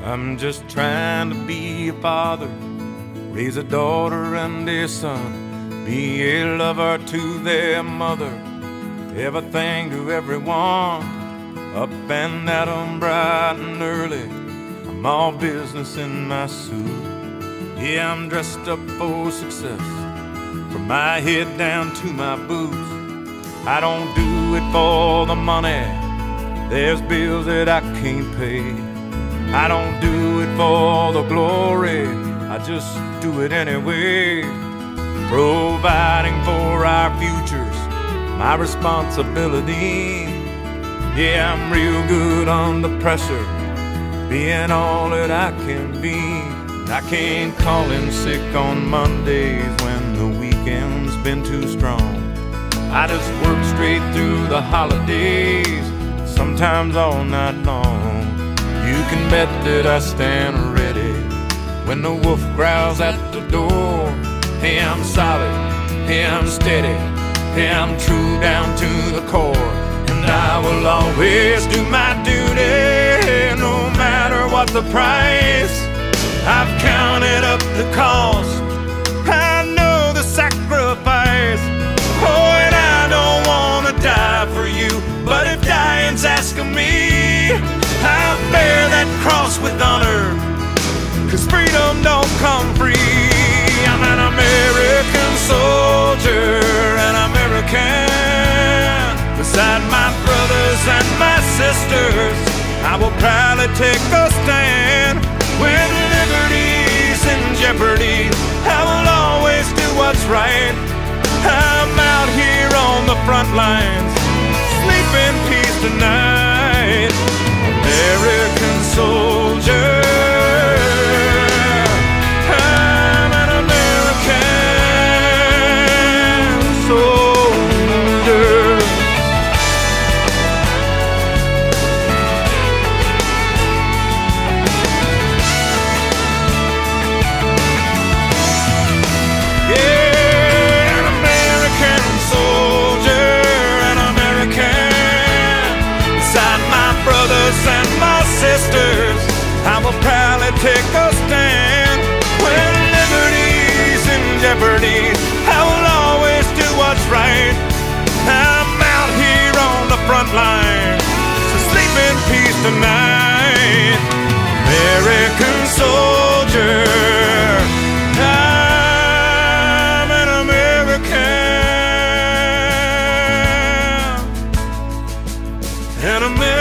I'm just trying to be a father, raise a daughter and a son, be a lover to their mother, everything to everyone. Up and at 'em bright and early, I'm all business in my suit. Yeah, I'm dressed up for success, from my head down to my boots. I don't do it for the money, there's bills that I can't pay. I don't do it for the glory, I just do it anyway. Providing for our futures, my responsibility. Yeah, I'm real good under pressure, being all that I can be. I can't call in sick on Mondays when the weekend's been too strong. I just work straight through the holidays, sometimes all night long. You can bet that I stand ready when the wolf growls at the door. Hey, I'm solid, hey, I'm steady, hey, I'm true down to the core. And I will always do my duty, no matter what the price. I've counted up the cost, I know the sacrifice. Oh, and I don't wanna die for you, but if dying's asking me, I'll bear that cross with honor, 'cause freedom don't come free. I'm an American soldier, an American. Beside my brothers and my sisters, I will proudly take a stand. When liberty's in jeopardy, I will always do what's right. I'm out here on the front lines, sleep in peace tonight. American soldier, I'm an American soldier. Yeah, an American soldier, an American. Beside my brothers and my sisters, I will proudly take a stand. When liberty's in jeopardy, I will always do what's right. I'm out here on the front line, so sleep in peace tonight. American soldier, I'm an American, an American.